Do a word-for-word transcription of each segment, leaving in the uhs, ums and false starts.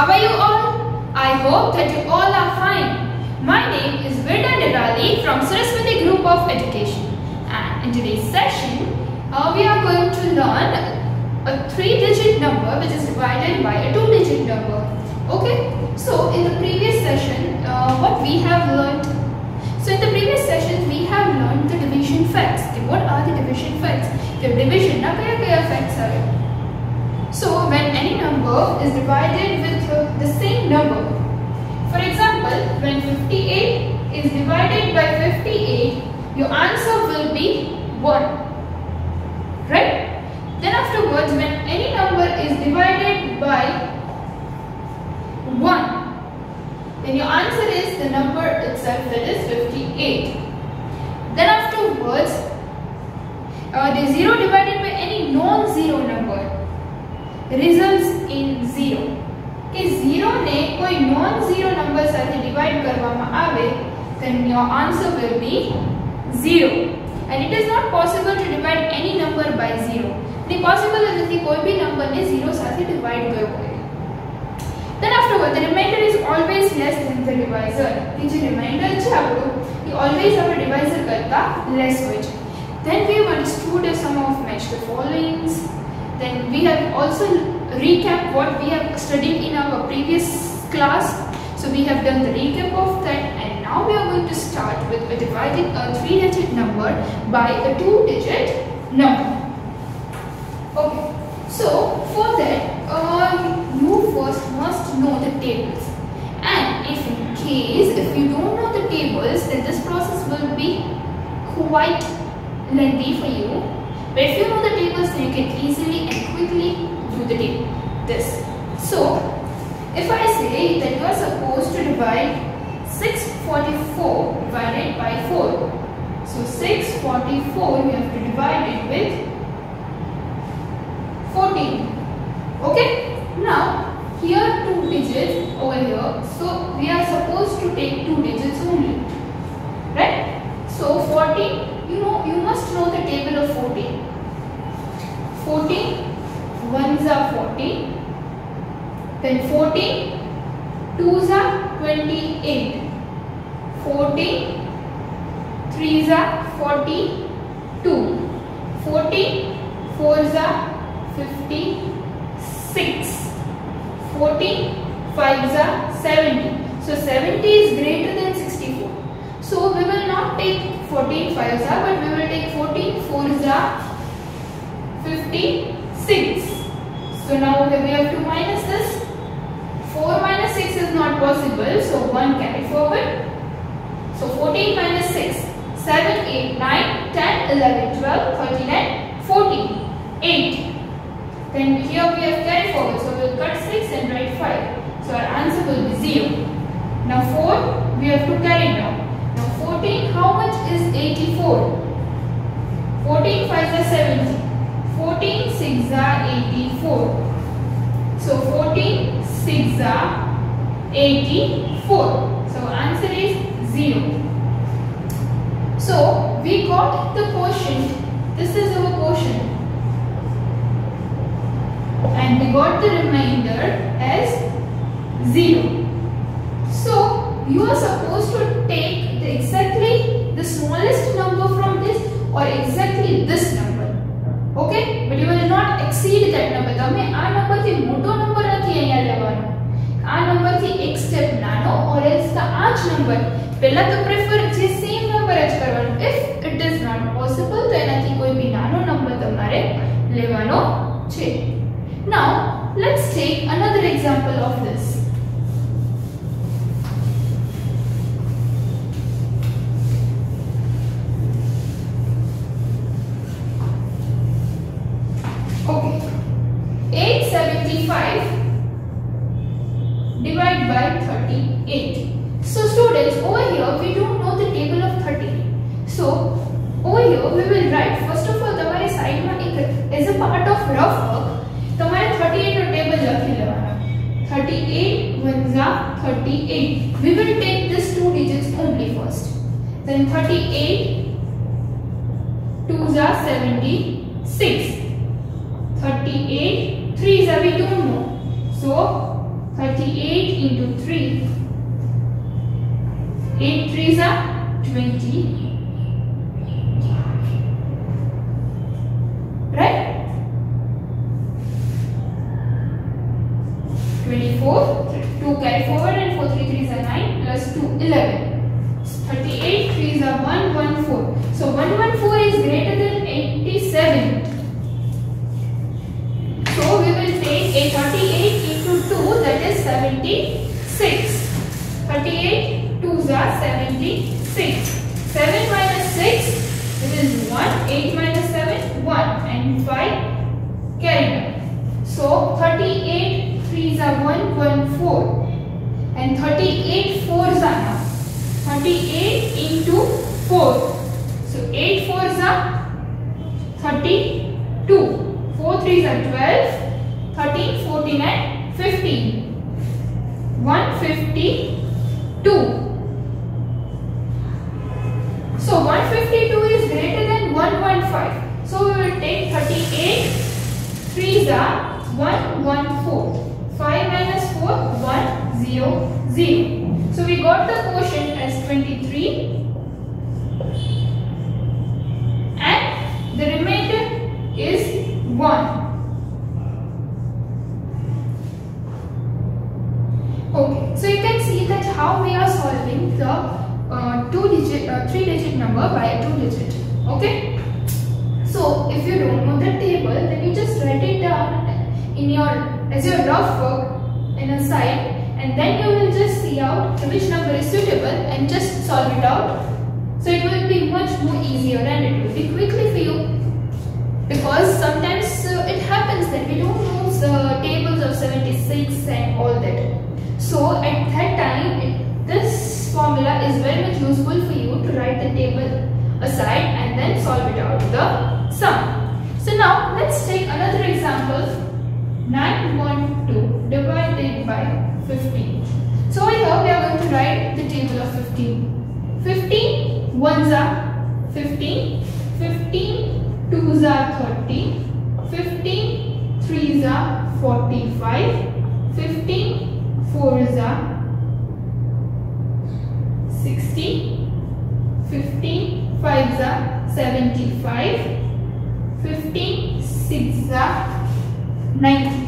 How are you all? I hope that you all are fine. My name is Virda Nirali from Saraswati Group of Education, and in today's session uh, we are going to learn a three-digit number which is divided by a two-digit number. Okay, so in the previous session uh, what we have learned So in the previous session we have learned the division facts. Okay, what are the division facts? The division na kaya kaya facts are. So when any number is divided with uh, the same number, for example, when fifty-eight is divided by fifty-eight, your answer will be one, right? Then afterwards, when any number is divided by one, then your answer is the number itself, that is fifty-eight. Then afterwards, uh, the zero divided by any non-zero number results in zero. Okay, zero ने कोई non-zero number साथे divide करवामा आवे, then your answer will be zero. And it is not possible to divide any number by zero. नहीं possible है कि कोई भी number ने zero साथे divide करवाए. Then afterward, the remainder is always less than the divisor. कि जो remainder है आपको, ये always our divisor करता less होए. Then we have understood some of match the followings. Then we have also recap what we have studied in our previous class. So we have done the recap of that, and now we are going to start with a dividing a three-digit number by a two-digit number. Okay. So for that, uh, you first must know the tables. And if in case if you don't know the tables, then this process will be quite lengthy for you. But if you know the tables, then you can easily and quickly do the table. This. So, if I say that you are supposed to divide six forty-four divided by four. So, six forty-four you have to divide it with fourteen. Okay? Now, here two digits over here. So, we are supposed to take two digits only. Right? So, fourteen. You know, you must know the table of fourteen. fourteen, ones are forty, then fourteen, twos are twenty-eight, fourteen, threes are forty-two, fourteen, fours are fifty-six, fourteen, fives are seventy. So seventy is greater than sixty-four. So we will not take fourteen fives are, but we will take fourteen fours are fifty-six. So now we have to minus this. four minus six is not possible, so one carry forward. So fourteen minus six, seven, eight, nine, ten, eleven, twelve, thirteen and fourteen, eight. Then here we have carry forward, so we will cut six and write five. So our answer will be zero. Now four we have to carry down. Now fourteen, how much is eighty-four? fourteen fives are seventy. fourteen sixes are eighty-four. So fourteen sixes are eighty-four. So answer is zero. So we got the quotient. This is our quotient. And we got the remainder as zero. So you are supposed to take the exactly the smallest number from this or exactly this number. Okay, but you will not exceed that number. તમે આ number થી મોટો number નથી અહીંયા લેવાનો. આ number થી એક સ્ટેપ નાનો or else the આ જ નંબર. પહેલા તો પ્રેફર જે સેમ નંબર જ કરવાનો. If it is not possible તો એનાથી કોઈ બી નાનો નંબર તમારે લેવાનો છે. Now, let's take another example of this. Okay, eight seventy-five divided by thirty-eight. So students, over here we don't know the table of thirty. So over here we will write, first of all, તમારી સાઈડમાં એક as a part of rough work તમારે thirty-eight નો table લખી લેવાનો. thirty-eight ones are thirty-eight. We will take this two digits only first. Then thirty-eight twos are seventy-six. thirty-eight threes are we don't know. So thirty-eight into three. eight threes are twenty. Right? twenty-four. two carry forward and four three threes are nine plus two, eleven. thirty-eight threes are one hundred fourteen. So one hundred fourteen is greater than eighty-seven. So we will take a thirty-eight into two, that is seventy-six. thirty-eight twos are seventy-six. seven minus six, it is one. eight minus seven, one. And five carried on. So thirty-eight threes are one hundred fourteen. And thirty-eight fours are now. thirty-eight into four. So eight fours are thirty-two. four threes are twelve, thirteen, fourteen and fifteen. one hundred fifty-two. So one hundred fifty-two is greater than one hundred fifteen. So we will take thirty-eight. threes are one hundred fourteen. five minus four, one hundred, zero. So we got the quotient as twenty-three. And the remainder is one. Okay, so you can see that how we are solving the uh, two digit, uh, three digit number by a two digit. Okay, so if you don't know the table, then you just write it down in your as your rough work in a side, and then you will just see out which number is suitable and just solve it out. So it will be much more easier and it will be quickly for you. Because sometimes uh, it happens that we don't know the tables of seventy-six and all that. So at that time, it, this formula is very much useful for you to write the table aside and then solve it out the sum. So now let's take another example. nine hundred twelve divided by fifteen. So here we are going to write the table of fifteen. fifteen ones are fifteen. fifteen twos are thirty, fifteen threes are forty-five, fifteen fours are sixty, fifteen fives are seventy-five, fifteen sixes are ninety.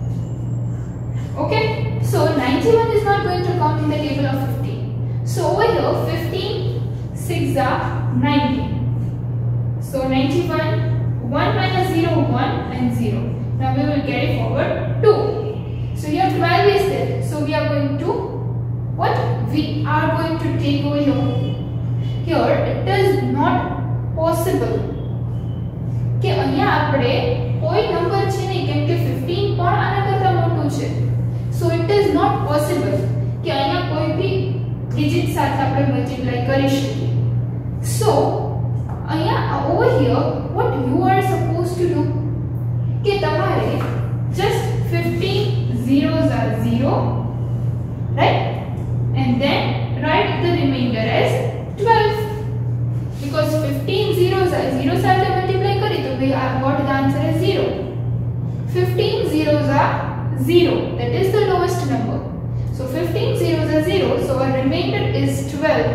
Okay, so ninety-one is not going to come in the table of fifteen. So over here fifteen sixes are ninety. So ninety-one, one minus zero, one and zero. Now we will carry forward two. So here twelve is there. So we are going to, what? We are going to take over here. Here it is not possible. કે અહીંયા આપણે કોઈ number છે નહીં કેમ કે fifteen પણ આના કરતા મોટું છે. So it is not possible કે અહીંયા કોઈ भी digit સાથે આપણે multiply કરી શકીએ. So over here what you are supposed to do કે તમારે just fifteen zeros are zero, right, and then write the remainder as twelve, because fifteen zeros are zero સાથે multiply કરી તો we have got the answer as zero. fifteen zeros are zero, that is the lowest number. So fifteen zeros are zero, so our remainder is twelve.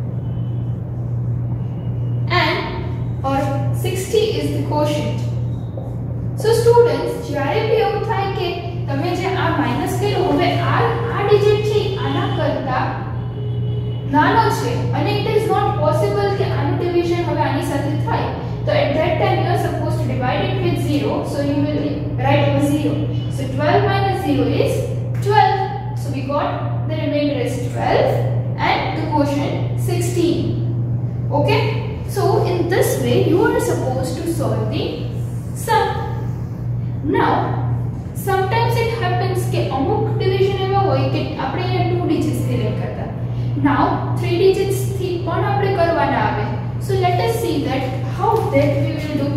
Or sixty is the quotient. So students, જ્યારે બી એવું થાય કે તમે જે આ minus કર્યું, હવે આ આ ડિજિટ છે આના કરતા નાનો છે અને it is not possible કે આનું ડિવિઝન હવે આની સાથે થાય, તો at that time you are supposed to divide it with zero, so you will write over zero. So twelve minus zero is twelve. So we got the remainder is twelve and the quotient sixteen. Okay, so in this way you are supposed to solve the sum. Now sometimes it happens કે અમુક division એવા હોય કે આપણે અહીંયા two digits થી લઈ કરતા, now three digits થી પણ આપણે કરવાના આવે. So let us see that how that we will do.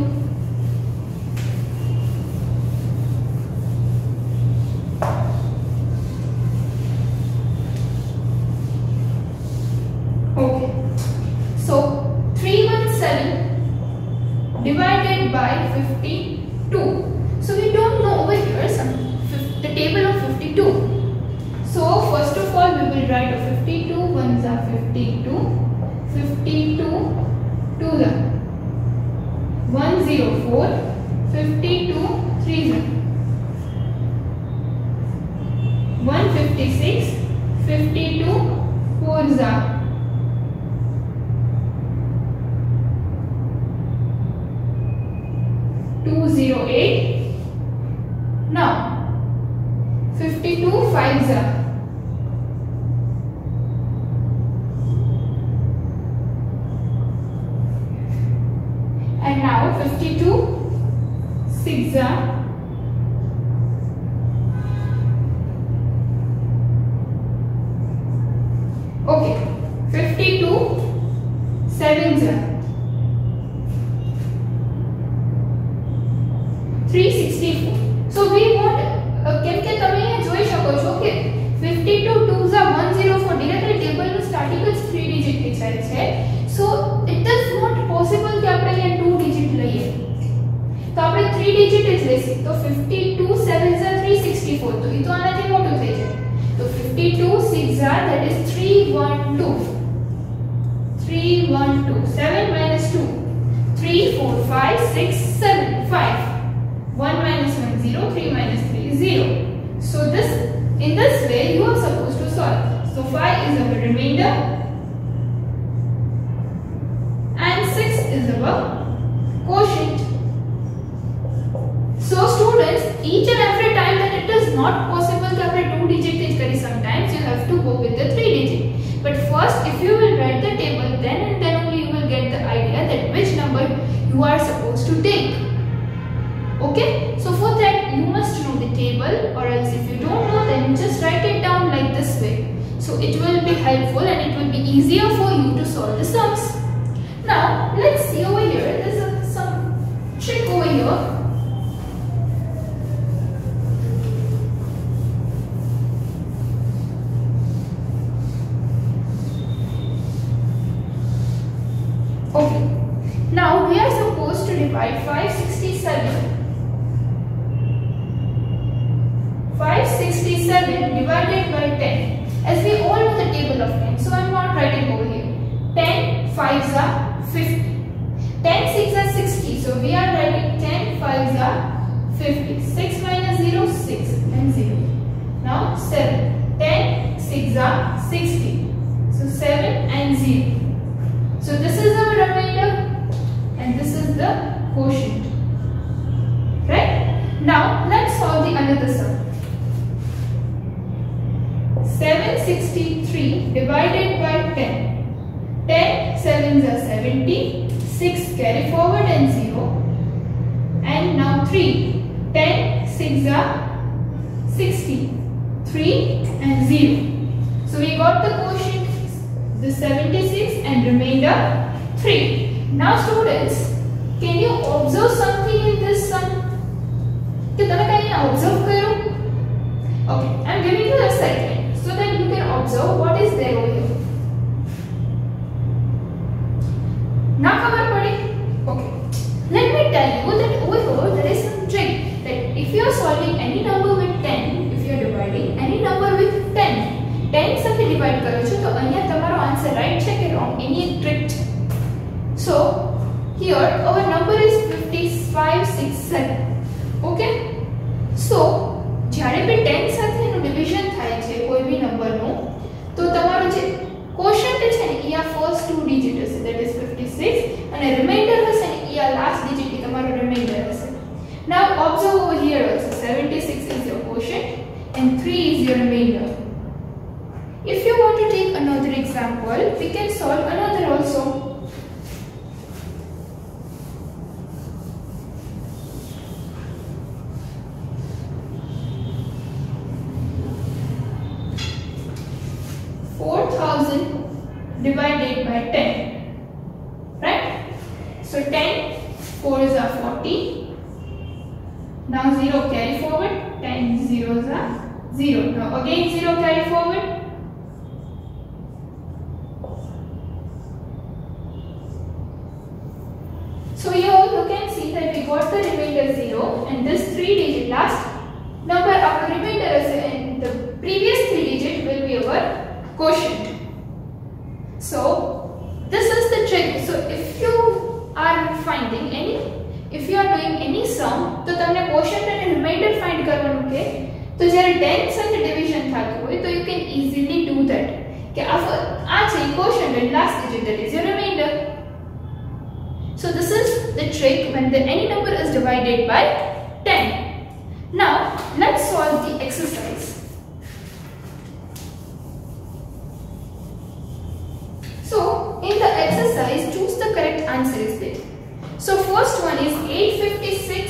Okay, so three hundred seventeen divided by fifty-two. So we don't know over here some the table of fifty-two. will write fifty-two ones are fifty-two, fifty-two twos are one hundred four, fifty-two threes are one hundred fifty-six, fifty-two fours are two hundred eight. Now fifty-two fives are and now fifty-two sixes are okay, fifty-two sevens are three hundred sixty-four. So we want uh, કેમ કે તમે અહીંયા જોઈ શકો છો કે fifty-two twos are one hundred four directly table નું starting જ three digit ની થાય છે. So it is not possible કે આપણે અહીંયા two digit લઈએ. તો આપણે three digit જ લઈશું. તો fifty-two sevens are three hundred sixty-four. તો એ તો આનાથી મોટું થઈ જાય. તો fifty-two sixes are that is three hundred twelve. three hundred twelve. seven minus two. three, four, five, six, seven, five. one minus one, zero, three minus three, zero. So this, in this way you are supposed to solve. So five is our remainder and six is our quotient. So students, each and every time that it is not possible to have a two digit is sometimes you have to go with the three digit. But first if you will write the table, then and then only you will get the idea that which number you are supposed to take. Okay, so for that you must know the table, or else if you don't know then just write it down like this way. So it will be helpful and it will be easier for you to solve the sums. Now let's see over here, there's a, some trick over here. Okay, now we are supposed to divide five hundred sixty-seven. five hundred sixty-seven divided by ten. As we all know the table of ten, so I am not writing over here. ten fives are fifty. ten sixes are sixty. So we are writing ten fives are fifty. six minus zero, six and zero. Now seven. ten sixes are sixty. So seven and zero. So this is our remainder and this is the quotient. Right? Now let's solve the another sum. seven hundred sixty-three divided by ten. ten sevens are seventy, six carry forward and zero, and now three. ten sixes are sixty, three and zero. So we got the quotient, the seventy-six and remainder three. Now students, can you observe something in this sum? Can you observe? Okay, I am giving you a second so that you can observe what is there over here. Now cover padi? Okay. Let me tell you that over here there is some trick, that if you are solving any number with ten, if you are dividing any number with ten, ten સાથે divide કરો છો તો અહીંયા તમારો answer right છે કે wrong, any trick. So here our number is fifty-five sixty-seven. Okay. So જ્યારે બી ten સાથે એનું ડિવિઝન થાય છે કોઈ બી નંબરનું, તો તમારો જે quotient છે ને એ આ ફર્સ્ટ ટુ ડિજિટ હશે, that is fifty-six, અને રિમાઇન્ડર હશે ને એ આ લાસ્ટ ડિજિટ એ તમારો રિમાઇન્ડર હશે. Now observe over here also, seventy-six is your quotient and three is your remainder. If you want to take another example, we can solve another also. four thousand divided by ten, right? So ten fours are forty. Now zero carry forward, ten zeros are zero. Now again zero carry forward. So here you can see that we got the remainder zero, and this three digit last number of the remainder is, and the previous three digit will be our quotient. So this is the trick. So if you are finding any, if you are doing any sum, તો તમને quotient અને remainder find કરવાનું કે તો જ્યારે tens સાથે division થતું હોય તો you can easily do that કે આ છે quotient and last digit, that is your remainder. So this is the trick when the any number is divided by ten. Now let's solve the exercise. So in the exercise, choose the correct answer is there. So first one is eight hundred fifty-six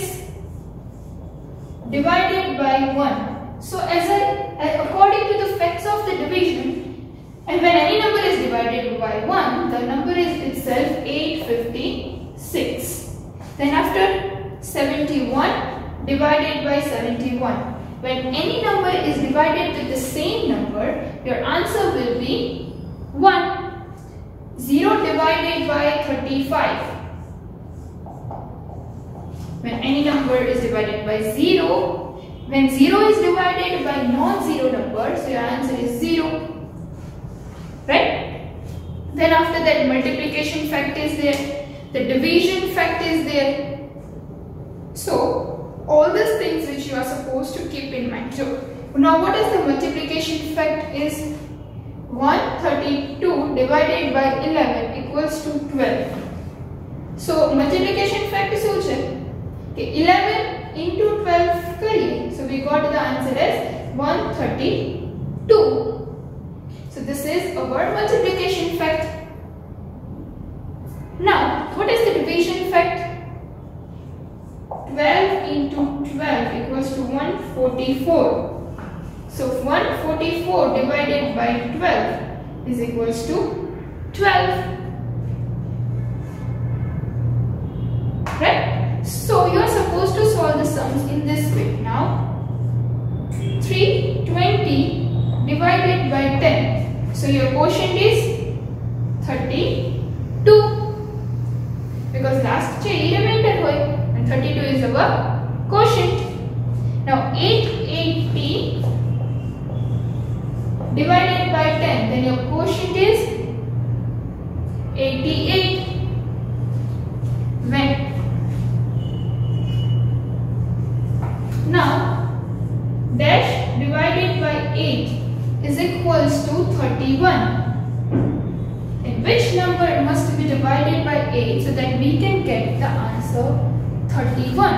divided by one. So as I, according to the facts of the division, and when any number is divided by one, the number is itself eight hundred fifty-six. Then after seventy-one divided by seventy-one. When any number is divided with the same number, your answer will be one. zero divided by thirty-five. When any number is divided by zero, when zero is divided by non-zero number, so your answer is zero. Right? Then after that, multiplication fact is there, the division fact is there. So all these things which you are supposed to keep in mind. So now what is the multiplication fact is one hundred thirty-two divided by eleven equals to twelve. So multiplication fact is what? eleven into twelve kariye. So we got the answer as one hundred thirty-two. So this is our multiplication fact. Now what is the division fact? twelve into twelve equals to one hundred forty-four. So one hundred forty-four divided by twelve is equals to twelve. Right? So you are supposed to solve the sums in this way. Now three hundred twenty divided by ten. So your quotient is thirty-two. Because last che remainder hoy and thirty-two is our quotient. Now eight hundred eighty divided by ten, then your quotient is eighty-eight. When now dash divided by eight is equals to thirty-one. And which number must be divided by eight so that we can get the answer thirty-one?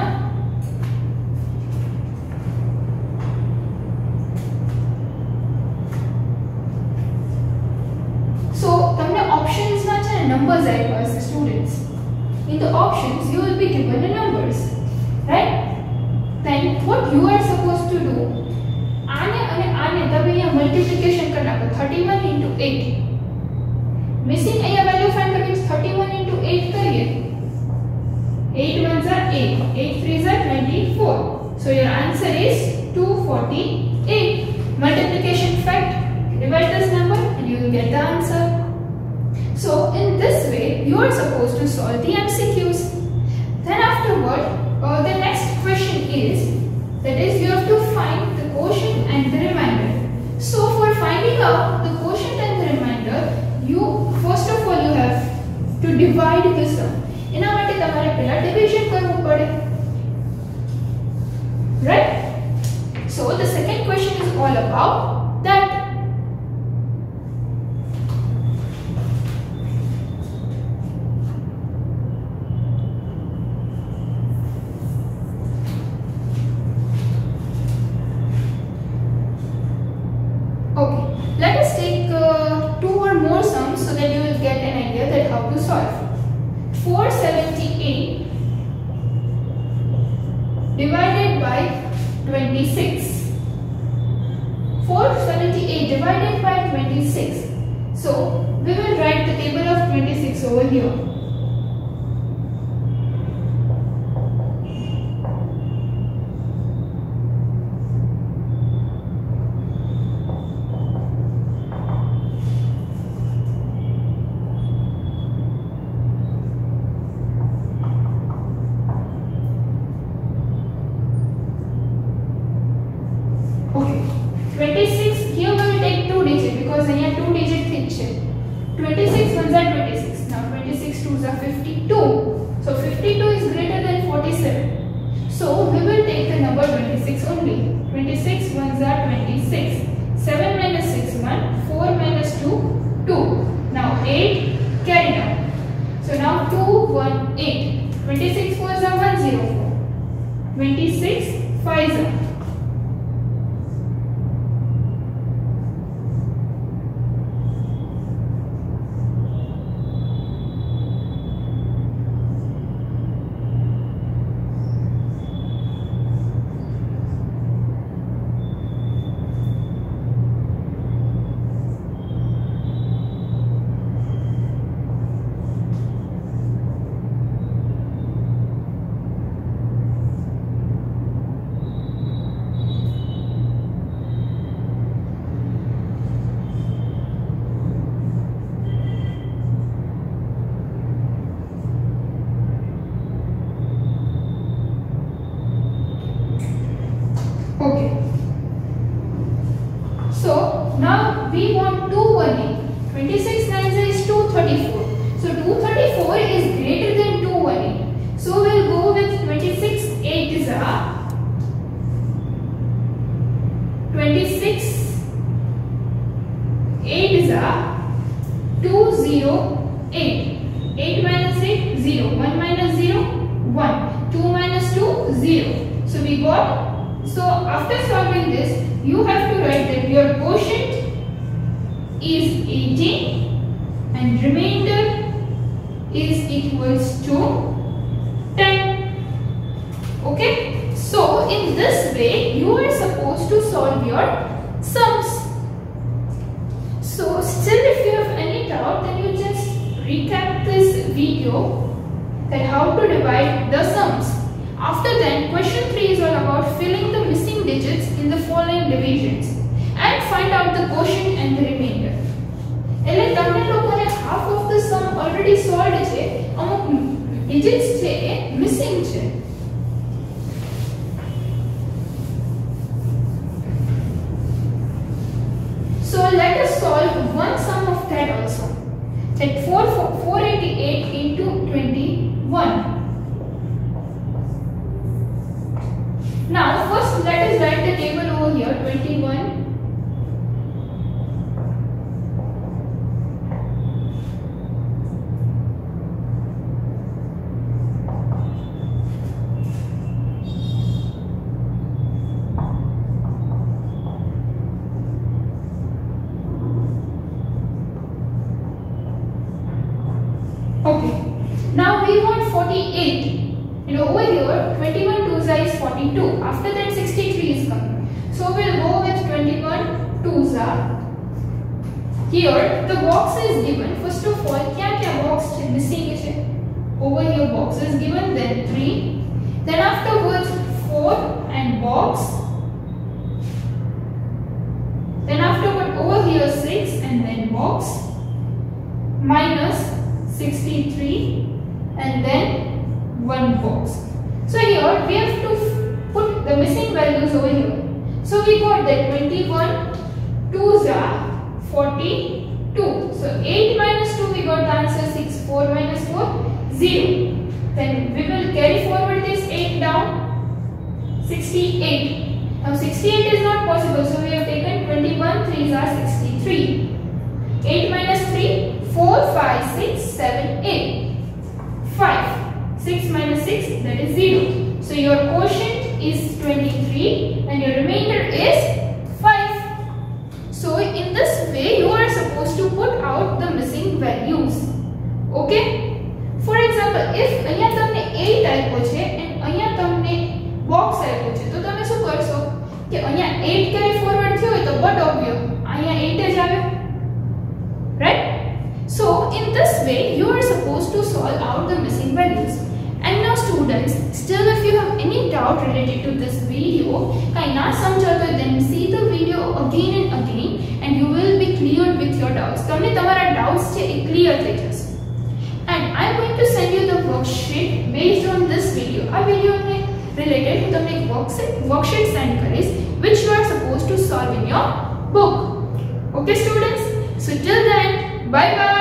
So તમને options ના છે numbers આપ્યા છે students. In the options you will be given the numbers, right? Then what you are supposed to do, આને અને આને તમે અહીંયા multiplication કરી નાખો thirty-one into eight. Missing અહીંયા value find કરવી છે thirty-one into eight કરીએ. eight ones are eight, eight threes are twenty-four. So your answer is two hundred forty-eight. Multiplication fact, divide this number and you will get the answer. So in this way you are supposed to solve the M C Qs. Then afterward uh, the next question is, that is you have to find the quotient and the remainder. So for finding out the quotient and the remainder, you first of all you have to divide the sum. એના માટે તમારે પહેલા division કરવું પડે. Right? So the second question is all about that. Okay, let us take uh, two or more sums so that you will get an idea that how to solve. four hundred seventy-eight divided by twenty-six. four hundred seventy-eight divided by twenty-six. So we will write the table of twenty-six over here. twenty-six, here we will take two digits because here two are fifty-two. So fifty-two is greater than forty-seven. So we will take the number twenty-six only. twenty-six ones are twenty-six. seven minus six, one. four minus two, two. Now eight, carry down. So now two, one, eight. twenty-six fours are one hundred four. twenty-six fives are. Okay. So now we want two hundred eighteen. twenty-six nines is two hundred thirty-four. So two hundred thirty-four is greater than two hundred eighteen. So we'll go with twenty-six eights are twenty-six eights are two hundred eight. eight minus eight, zero. one minus zero, one. two minus two, zero. So we got. So after solving this, you have to write that your quotient is eighteen and remainder is equals to ten. Okay. So in this way, you are supposed to solve your sums. So still if you have any doubt, then you just recap this video that how to divide the sums. After that, question three is all about filling the missing digits in the following divisions and find out the quotient and the remainder. એટલે તમને લોકોને half of the sum already solved છે, અમુક digits છે એ missing છે. So let us solve one sum of that also. That four hundred eighty-eight into twenty-one. Now first let us write the table over here. twenty-one Okay. Now we want forty-eight. And over here, twenty-one twos is forty-two. After that, sixty-three is coming. So we'll go with twenty-one twos are. Here, the box is given. First of all, kya kya box missing is? Over here, box is given. Then three. Then afterwards, four and box. Then afterward, over here, six and then box. Minus sixty-three and then one box. So here we have to put the missing values over here. So we got that twenty-one twos are forty-two. So eight minus two, we got the answer six. four minus four, zero. Then we will carry forward this eight down. sixty-eight. Now sixty-eight is not possible, so we have taken twenty-one threes are sixty-three. eight minus three, four, five, six, seven, eight. five. six minus six, that is zero. So your quotient is twenty-three and your remainder is five. So in this way, you are supposed to put out the missing values. Okay? For example, if અહીંયા તમને eight આપ્યો છે and અહીંયા તમને box આપ્યો છે, તો તમે શું કરશો કે અહીંયા eight carry forward થયો હોય તો but obvious અહીંયા eight જ આવે. Right? So in this way, you are supposed to solve out the missing values. And now students, still if you have any doubt related to this video, kahi na samjhato, then see the video again and again and you will be cleared with your doubts. તમને તમારા doubts છે એ clear થઈ જશે. And I am going to send you the worksheet based on this video. આ video ને related હું તમને એક worksheet worksheet send કરીશ which you are supposed to solve in your book. Okay students? So till then, bye bye.